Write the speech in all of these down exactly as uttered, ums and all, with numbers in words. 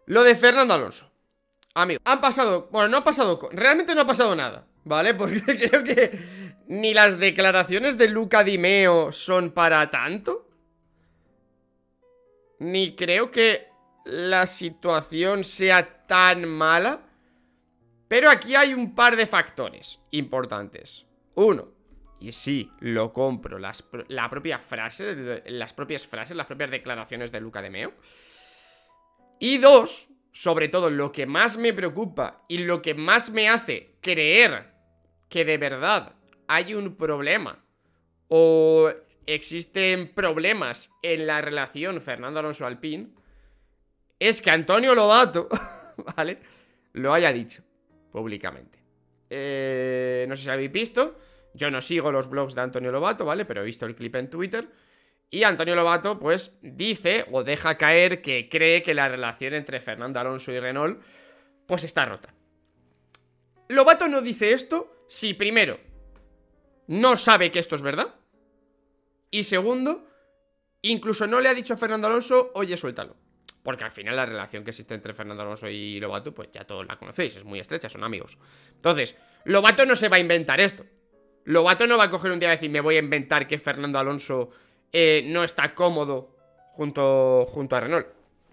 Lo de Fernando Alonso. Amigo, han pasado... Bueno, no ha pasado... Realmente no ha pasado nada, ¿vale? Porque creo que ni las declaraciones de Luca Di Meo son para tanto. Ni creo que la situación sea tan mala. Pero aquí hay un par de factores importantes. Uno, y sí, lo compro, las, la propia frase, las propias frases, las propias declaraciones de Luca Di Meo. Y dos, sobre todo lo que más me preocupa y lo que más me hace creer que de verdad hay un problema o existen problemas en la relación Fernando Alonso-Alpine, es que Antonio Lobato, ¿vale?, lo haya dicho públicamente. Eh, no sé si habéis visto, yo no sigo los blogs de Antonio Lobato, ¿vale?, pero he visto el clip en Twitter. Y Antonio Lobato, pues, dice o deja caer que cree que la relación entre Fernando Alonso y Renault, pues, está rota. Lobato no dice esto si, primero, no sabe que esto es verdad. Y segundo, incluso no le ha dicho a Fernando Alonso, oye, suéltalo. Porque al final la relación que existe entre Fernando Alonso y Lobato, pues ya todos la conocéis, es muy estrecha, son amigos. Entonces, Lobato no se va a inventar esto. Lobato no va a coger un día y decir, me voy a inventar que Fernando Alonso eh, no está cómodo junto, junto a Renault.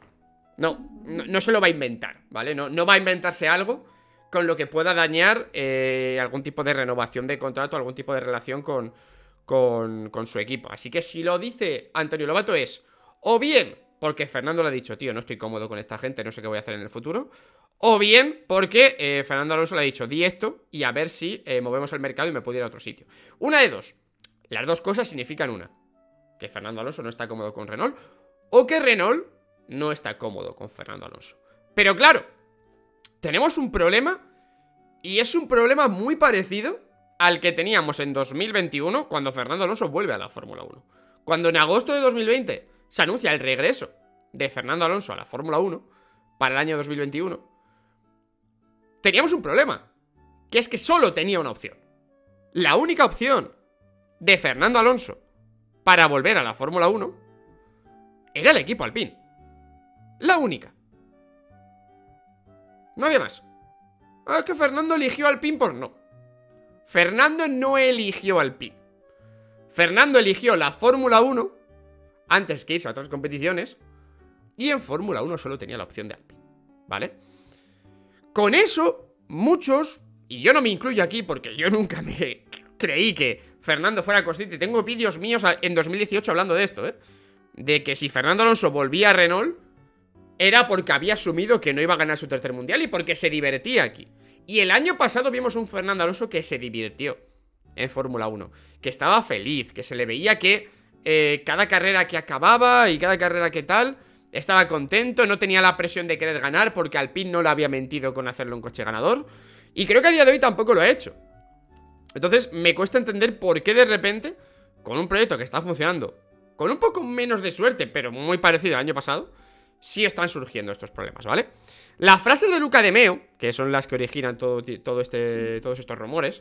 No, no, no se lo va a inventar, ¿vale? No, no va a inventarse algo con lo que pueda dañar eh, algún tipo de renovación de contrato, algún tipo de relación con, con, con su equipo. Así que si lo dice Antonio Lobato es, o bien porque Fernando le ha dicho, tío, no estoy cómodo con esta gente, no sé qué voy a hacer en el futuro, o bien porque eh, Fernando Alonso le ha dicho, di esto y a ver si eh, movemos el mercado y me puedo ir a otro sitio. Una de dos. Las dos cosas significan una, que Fernando Alonso no está cómodo con Renault, o que Renault no está cómodo con Fernando Alonso. Pero claro, tenemos un problema, y es un problema muy parecido al que teníamos en dos mil veintiuno, cuando Fernando Alonso vuelve a la Fórmula uno. Cuando en agosto de dos mil veinte se anuncia el regreso de Fernando Alonso a la Fórmula uno para el año dos mil veintiuno, teníamos un problema, que es que solo tenía una opción. La única opción de Fernando Alonso para volver a la Fórmula uno era el equipo Alpine. La única. No había más. Ah, es que Fernando eligió Alpine por no. Fernando no eligió Alpine. Fernando eligió la Fórmula uno antes que irse a otras competiciones, y en Fórmula uno solo tenía la opción de Alpine, ¿vale? Con eso, muchos, y yo no me incluyo aquí porque yo nunca me creí que Fernando fuera consciente. Tengo vídeos míos en dos mil dieciocho hablando de esto, ¿eh? De que si Fernando Alonso volvía a Renault era porque había asumido que no iba a ganar su tercer mundial y porque se divertía aquí. Y el año pasado vimos un Fernando Alonso que se divirtió en Fórmula uno, que estaba feliz, que se le veía que eh, cada carrera que acababa y cada carrera que tal, estaba contento, no tenía la presión de querer ganar porque Alpine no le había mentido con hacerlo un coche ganador. Y creo que a día de hoy tampoco lo ha hecho. Entonces me cuesta entender por qué de repente, con un proyecto que está funcionando, con un poco menos de suerte, pero muy parecido al año pasado, sí están surgiendo estos problemas, ¿vale? Las frases de Luca Di Meo, que son las que originan todo, todo este, todos estos rumores,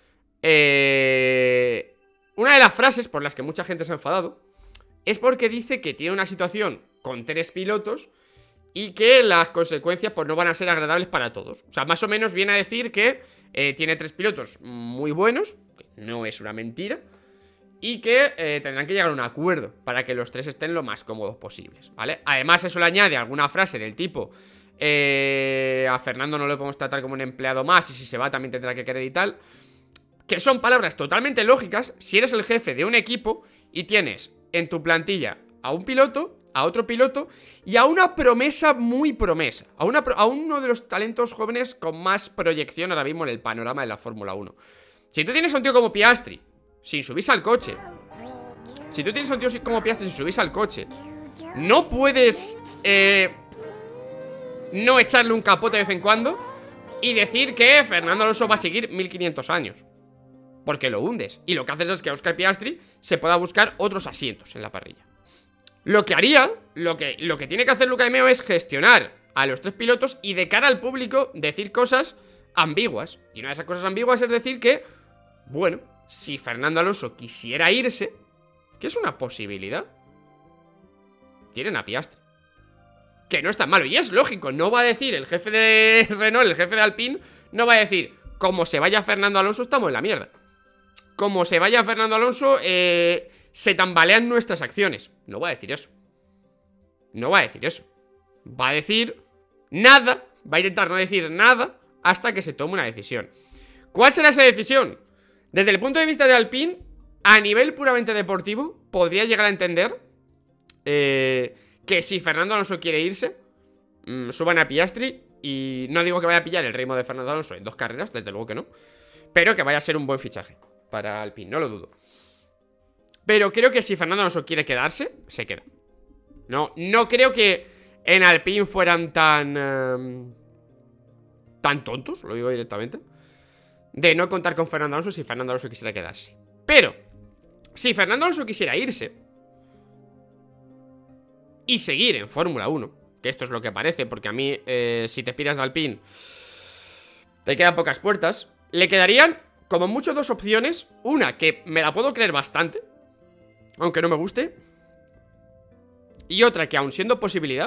eh... una de las frases por las que mucha gente se ha enfadado es porque dice que tiene una situación con tres pilotos y que las consecuencias pues no van a ser agradables para todos. O sea, más o menos viene a decir que eh, tiene tres pilotos muy buenos, que no es una mentira, y que eh, tendrán que llegar a un acuerdo para que los tres estén lo más cómodos posibles, ¿vale? Además eso le añade alguna frase del tipo eh, a Fernando no lo podemos tratar como un empleado más y si se va también tendrá que querer y tal, que son palabras totalmente lógicas si eres el jefe de un equipo y tienes en tu plantilla a un piloto, a otro piloto y a una promesa muy promesa, a, una, a uno de los talentos jóvenes con más proyección ahora mismo en el panorama de la Fórmula uno. Si tú tienes a un tío como Piastri sin subirse al coche, si tú tienes a un tío como Piastri sin subirse al coche, no puedes eh, no echarle un capote de vez en cuando y decir que Fernando Alonso va a seguir mil quinientos años, porque lo hundes. Y lo que haces es que Oscar Piastri se pueda buscar otros asientos en la parrilla. Lo que haría, lo que, lo que tiene que hacer Luca Di Meo es gestionar a los tres pilotos y de cara al público decir cosas ambiguas. Y una de esas cosas ambiguas es decir que, bueno, si Fernando Alonso quisiera irse, que es una posibilidad, tienen a Piastri, que no es tan malo. Y es lógico, no va a decir el jefe de Renault, el jefe de Alpine, no va a decir, como se vaya Fernando Alonso, estamos en la mierda. Como se vaya Fernando Alonso, eh, se tambalean nuestras acciones. No va a decir eso. No va a decir eso. Va a decir nada, va a intentar no decir nada hasta que se tome una decisión. ¿Cuál será esa decisión? Desde el punto de vista de Alpine, a nivel puramente deportivo, podría llegar a entender eh, que si Fernando Alonso quiere irse, mmm, suban a Piastri. Y no digo que vaya a pillar el ritmo de Fernando Alonso en dos carreras, desde luego que no, pero que vaya a ser un buen fichaje para Alpine, no lo dudo. Pero creo que si Fernando Alonso quiere quedarse, se queda. No, no creo que en Alpine fueran tan eh, tan tontos, lo digo directamente, de no contar con Fernando Alonso si Fernando Alonso quisiera quedarse. Pero si Fernando Alonso quisiera irse y seguir en Fórmula uno, que esto es lo que parece, porque a mí, eh, si te piras de Alpine, te quedan pocas puertas. Le quedarían, como mucho, dos opciones. Una, que me la puedo creer bastante, aunque no me guste. Y otra, que aun siendo posibilidad,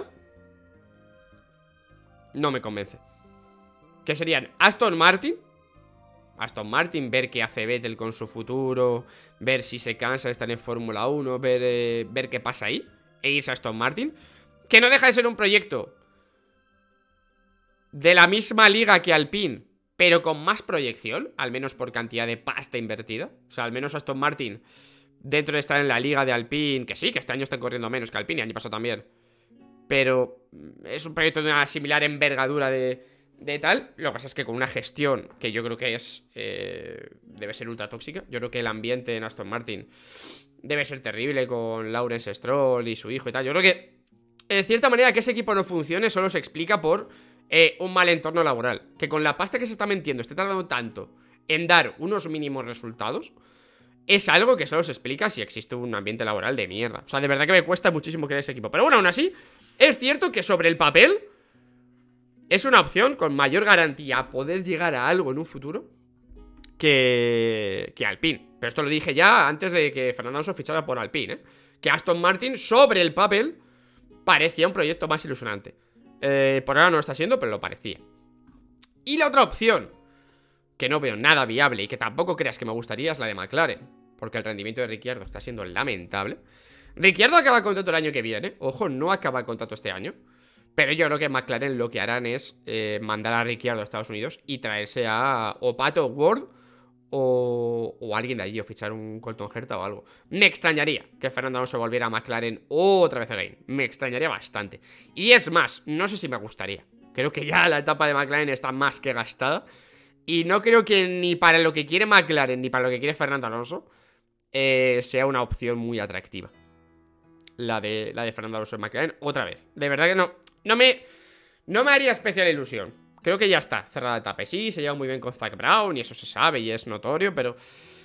no me convence. Que serían Aston Martin. Aston Martin, ver qué hace Vettel con su futuro, ver si se cansa de estar en Fórmula uno, ver, eh, ver qué pasa ahí, e irse a Aston Martin. Que no deja de ser un proyecto de la misma liga que Alpine, pero con más proyección, al menos por cantidad de pasta invertida. O sea, al menos Aston Martin, dentro de estar en la liga de Alpine, que sí, que este año están corriendo menos que Alpine, y año pasado también, pero es un proyecto de una similar envergadura de, de tal. Lo que pasa es que con una gestión que yo creo que es eh, debe ser ultra tóxica. Yo creo que el ambiente en Aston Martin debe ser terrible, con Lawrence Stroll y su hijo y tal. Yo creo que de cierta manera que ese equipo no funcione solo se explica por eh, un mal entorno laboral. Que con la pasta que se está metiendo esté tardando tanto en dar unos mínimos resultados, es algo que solo se explica si existe un ambiente laboral de mierda. O sea, de verdad que me cuesta muchísimo creer ese equipo. Pero bueno, aún así, es cierto que sobre el papel es una opción con mayor garantía a poder llegar a algo en un futuro que, que Alpine. Pero esto lo dije ya antes de que Fernando Alonso fichara por Alpine, ¿eh? Que Aston Martin, sobre el papel, parecía un proyecto más ilusionante. eh, Por ahora no lo está siendo, pero lo parecía. Y la otra opción, que no veo nada viable y que tampoco creas que me gustaría, es la de McLaren, porque el rendimiento de Ricciardo está siendo lamentable. Ricciardo acaba contrato el año que viene. Ojo, no acaba el contrato este año. Pero yo creo que McLaren lo que harán es eh, mandar a Ricciardo a Estados Unidos y traerse a o Pato Ward O, o alguien de allí, o fichar un Colton Herta o algo. Me extrañaría que Fernando Alonso volviera a McLaren otra vez again. Me extrañaría bastante. Y es más, no sé si me gustaría. Creo que ya la etapa de McLaren está más que gastada. Y no creo que ni para lo que quiere McLaren ni para lo que quiere Fernando Alonso eh, sea una opción muy atractiva La de, la de Fernando Alonso en McLaren otra vez. De verdad que no, no me, no me haría especial ilusión. Creo que ya está cerrada la etapa. Y sí, se lleva muy bien con Zak Brown y eso se sabe y es notorio, pero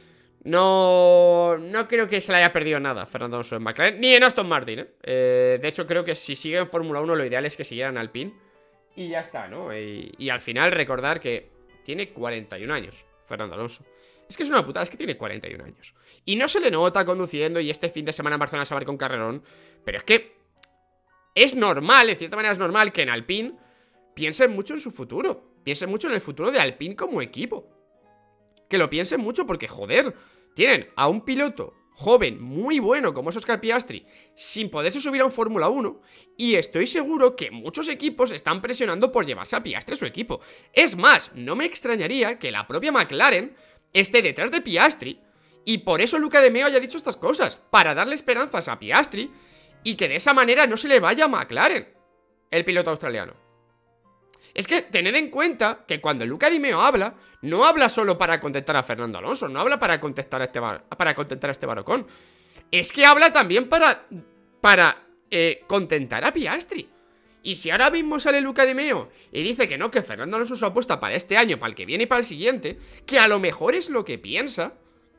no, no creo que se le haya perdido nada Fernando Alonso en McLaren, ni en Aston Martin, ¿eh? Eh, de hecho, creo que si sigue en Fórmula uno lo ideal es que siguieran Alpine. Y ya está, ¿no? Y, y al final recordar que tiene cuarenta y un años Fernando Alonso. Es que es una putada, es que tiene cuarenta y un años. Y no se le nota conduciendo y este fin de semana en Barcelona se va a ver con carrerón. Pero es que es normal, en cierta manera es normal que en Alpine piensen mucho en su futuro. Piensen mucho en el futuro de Alpine como equipo. Que lo piensen mucho porque, joder, tienen a un piloto joven, muy bueno como es Oscar Piastri, sin poderse subir a un Fórmula uno. Y estoy seguro que muchos equipos están presionando por llevarse a Piastri a su equipo. Es más, no me extrañaría que la propia McLaren esté detrás de Piastri y por eso Luca De Meo haya dicho estas cosas, para darle esperanzas a Piastri y que de esa manera no se le vaya a McLaren, el piloto australiano. Es que tened en cuenta que cuando Luca Di Meo habla, no habla solo para contentar a Fernando Alonso, no habla para contentar a Esteban, para contentar a Esteban Ocon. Es que habla también para, para eh, contentar a Piastri. Y si ahora mismo sale Luca Di Meo y dice que no, que Fernando Alonso su apuesta para este año, para el que viene y para el siguiente, que a lo mejor es lo que piensa.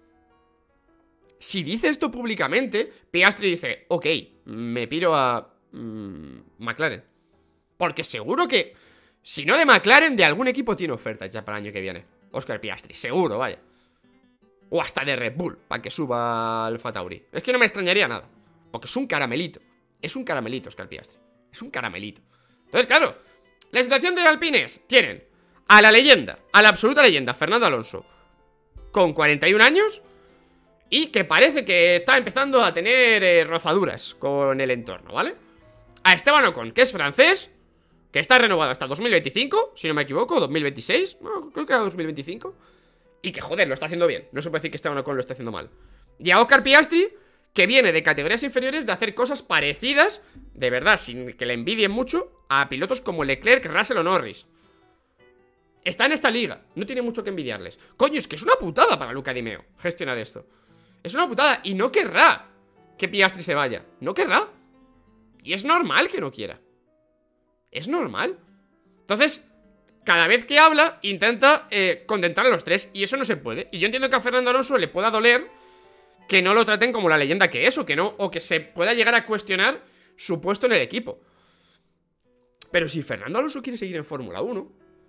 Si dice esto públicamente, Piastri dice, ok, me piro a mmm, McLaren. Porque seguro que, si no de McLaren, de algún equipo tiene oferta ya para el año que viene. Oscar Piastri, seguro, vaya. O hasta de Red Bull, para que suba al Alfa Tauri. Es que no me extrañaría nada, porque es un caramelito. Es un caramelito Oscar Piastri. Es un caramelito. Entonces, claro, la situación de Alpine es, tienen a la leyenda, a la absoluta leyenda, Fernando Alonso, con cuarenta y un años, y que parece que está empezando a tener eh, rozaduras con el entorno, ¿vale? A Esteban Ocon, que es francés, que está renovado hasta dos mil veinticinco, si no me equivoco, dos mil veintiséis, no, creo que era dos mil veinticinco, y que, joder, lo está haciendo bien. No se puede decir que Esteban Ocon lo está haciendo mal. Y a Oscar Piastri, que viene de categorías inferiores de hacer cosas parecidas, de verdad, sin que le envidien mucho, a pilotos como Leclerc, Russell o Norris. Está en esta liga, no tiene mucho que envidiarles. Coño, es que es una putada para Luca Di Meo gestionar esto. Es una putada y no querrá que Piastri se vaya. No querrá. Y es normal que no quiera. Es normal. Entonces, cada vez que habla, intenta eh, contentar a los tres. Y eso no se puede. Y yo entiendo que a Fernando Alonso le pueda doler que no lo traten como la leyenda que es, o que no, o que se pueda llegar a cuestionar su puesto en el equipo. Pero si Fernando Alonso quiere seguir en Fórmula uno,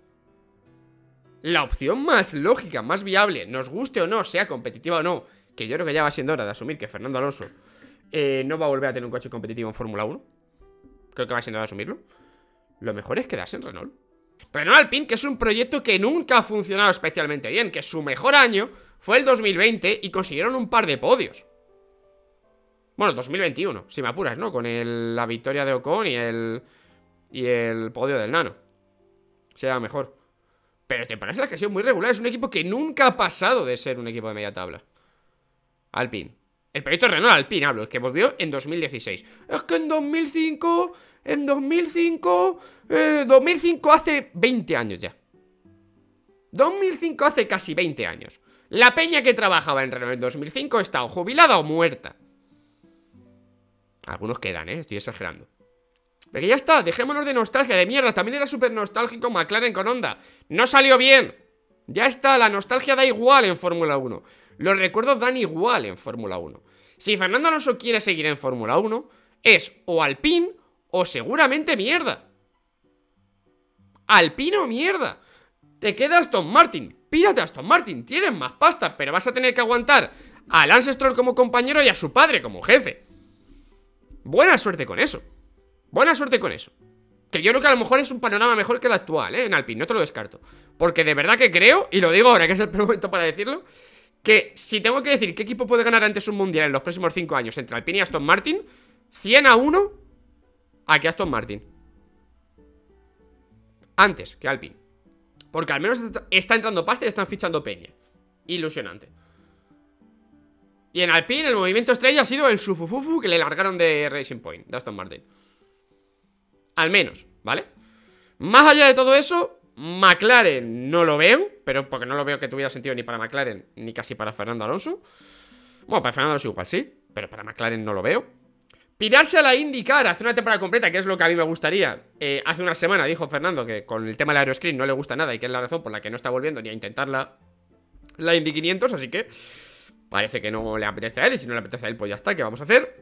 la opción más lógica, más viable, nos guste o no, sea competitiva o no, que yo creo que ya va siendo hora de asumir que Fernando Alonso eh, no va a volver a tener un coche competitivo en Fórmula uno. Creo que va siendo hora de asumirlo. Lo mejor es quedarse en Renault. Renault Alpine, que es un proyecto que nunca ha funcionado especialmente bien, que su mejor año fue el dos mil veinte y consiguieron un par de podios. Bueno, dos mil veintiuno, si me apuras, ¿no? Con el, la victoria de Ocon y el y el podio del Nano. Sea mejor. Pero te parece que ha sido muy regular. Es un equipo que nunca ha pasado de ser un equipo de media tabla. Alpine. El proyecto Renault Alpine, hablo, el que volvió en dos mil dieciséis. Es que en dos mil cinco... En dos mil cinco... Eh, dos mil cinco hace veinte años ya. dos mil cinco hace casi veinte años. La peña que trabajaba en Renault en dos mil cinco está o jubilada o muerta. Algunos quedan, ¿eh? Estoy exagerando. Pero ya está, dejémonos de nostalgia, de mierda. También era súper nostálgico McLaren con Honda. No salió bien. Ya está, la nostalgia da igual en Fórmula uno. Los recuerdos dan igual en Fórmula uno. Si Fernando Alonso quiere seguir en Fórmula uno, es o Alpine o seguramente mierda. Alpine o mierda. Te queda Aston Martin. Pírate a Aston Martin, tienes más pasta, pero vas a tener que aguantar a Lance Stroll como compañero y a su padre como jefe. Buena suerte con eso. Buena suerte con eso. Que yo creo que a lo mejor es un panorama mejor que el actual, ¿eh? En Alpine, no te lo descarto. Porque de verdad que creo, y lo digo ahora que es el momento para decirlo, que si tengo que decir qué equipo puede ganar antes un mundial en los próximos cinco años entre Alpine y Aston Martin, cien a uno a que Aston Martin. Antes que Alpine. Porque al menos está entrando pasta y están fichando peña. Ilusionante. Y en Alpine el movimiento estrella ha sido el sufufufu que le largaron de Racing Point, de Aston Martin. Al menos, ¿vale? Más allá de todo eso, McLaren no lo veo, pero porque no lo veo que tuviera sentido ni para McLaren ni casi para Fernando Alonso. Bueno, para Fernando Alonso igual sí, pero para McLaren no lo veo. Pirarse a la IndyCar, hacer una temporada completa, que es lo que a mí me gustaría. eh, Hace una semana dijo Fernando que con el tema del aeroscreen no le gusta nada y que es la razón por la que no está volviendo ni a intentar la, la Indy quinientos, así que parece que no le apetece a él. Y si no le apetece a él, pues ya está, ¿qué vamos a hacer?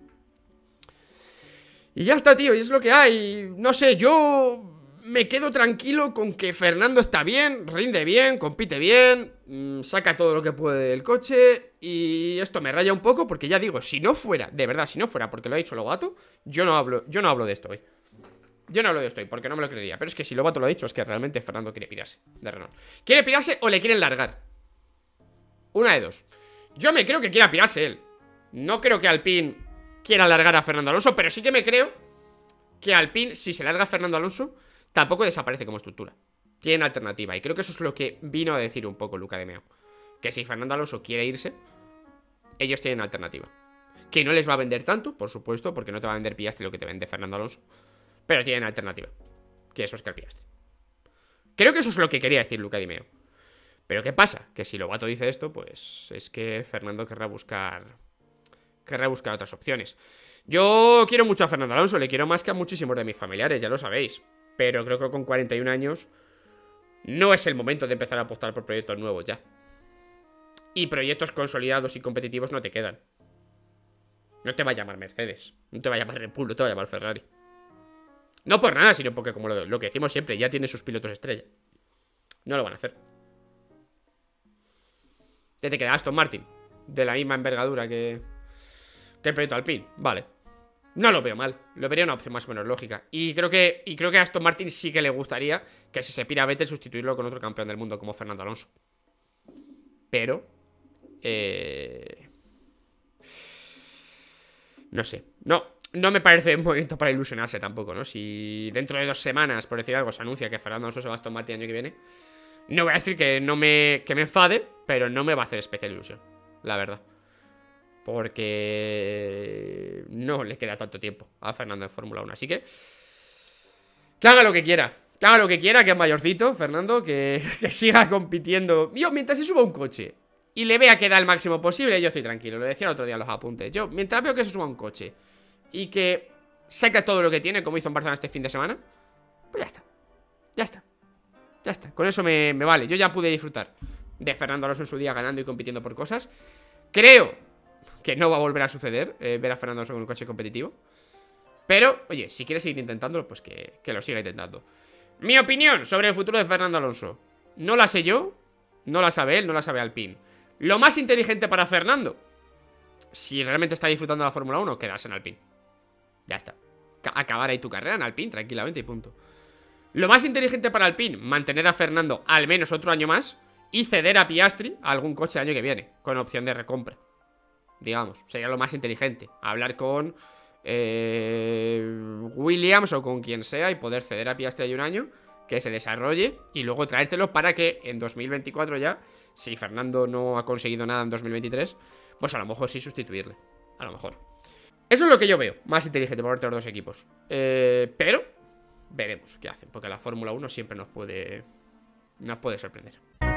Y ya está, tío, y es lo que hay. No sé, yo me quedo tranquilo con que Fernando está bien, rinde bien, compite bien, mmm, saca todo lo que puede del coche. Y esto me raya un poco porque ya digo, si no fuera, de verdad, si no fuera porque lo ha dicho Lobato, yo no hablo, yo no hablo de esto hoy. Yo no hablo de esto hoy porque no me lo creería. Pero es que si Lobato lo ha dicho, es que realmente Fernando quiere pirarse de Renault. ¿Quiere pirarse o le quieren largar? Una de dos. Yo me creo que quiera pirarse él. No creo que Alpine quiera largar a Fernando Alonso, pero sí que me creo que Alpine, si se larga a Fernando Alonso, tampoco desaparece como estructura. Tienen alternativa. Y creo que eso es lo que vino a decir un poco Luca Di Meo. Que si Fernando Alonso quiere irse, ellos tienen alternativa. Que no les va a vender tanto, por supuesto, porque no te va a vender Piastri lo que te vende Fernando Alonso. Pero tienen alternativa. Que eso es que el Piastri. Creo que eso es lo que quería decir Luca Di Meo. Pero ¿qué pasa? Que si Lobato dice esto, pues es que Fernando querrá buscar... Querrá buscar otras opciones. Yo quiero mucho a Fernando Alonso, le quiero más que a muchísimos de mis familiares, ya lo sabéis. Pero creo que con cuarenta y un años no es el momento de empezar a apostar por proyectos nuevos ya. Y proyectos consolidados y competitivos no te quedan. No te va a llamar Mercedes, no te va a llamar Red Bull, no te va a llamar Ferrari. No por nada, sino porque, como lo, lo que decimos siempre, ya tiene sus pilotos estrella. No lo van a hacer. ¿Qué te queda? Aston Martin, de la misma envergadura que, que el proyecto Alpine. Vale. No lo veo mal, lo vería una opción más o menos lógica. Y creo que, y creo que a Aston Martin sí que le gustaría que si se pira a Vettel sustituirlo con otro campeón del mundo como Fernando Alonso. Pero eh... no sé, no, no me parece un momento para ilusionarse tampoco, ¿no? Si dentro de dos semanas, por decir algo, se anuncia que Fernando Alonso se va a Aston Martin el año que viene, no voy a decir que no me, que me enfade, pero no me va a hacer especial ilusión, la verdad. Porque no le queda tanto tiempo a Fernando en Fórmula uno. Así que que haga lo que quiera. Que haga lo que quiera, que es mayorcito, Fernando. Que, que siga compitiendo. Yo, mientras se suba a un coche y le vea que da el máximo posible, yo estoy tranquilo. Lo decía el otro día en los apuntes. Yo, mientras veo que se suba a un coche y que saca todo lo que tiene, como hizo en Barcelona este fin de semana, pues ya está. Ya está. Ya está. Con eso me, me vale. Yo ya pude disfrutar de Fernando Alonso en su día ganando y compitiendo por cosas. Creo que no va a volver a suceder eh, ver a Fernando Alonso con un coche competitivo. Pero, oye, si quiere seguir intentándolo, pues que, que lo siga intentando. Mi opinión sobre el futuro de Fernando Alonso no la sé yo, no la sabe él, no la sabe Alpine. Lo más inteligente para Fernando, si realmente está disfrutando de la Fórmula uno, quedarse en Alpine. Ya está. Acabar ahí tu carrera en Alpine tranquilamente y punto. Lo más inteligente para Alpine, mantener a Fernando al menos otro año más y ceder a Piastri a algún coche el año que viene, con opción de recompra. Digamos, sería lo más inteligente. Hablar con eh, Williams o con quien sea y poder ceder a Piastri ahí un año, que se desarrolle y luego traértelo para que en dos mil veinticuatro ya, si Fernando no ha conseguido nada en dos mil veintitrés, pues a lo mejor sí sustituirle. A lo mejor. Eso es lo que yo veo más inteligente por parte de los dos equipos. Eh, pero veremos qué hacen, porque la Fórmula uno siempre nos puede, nos puede sorprender.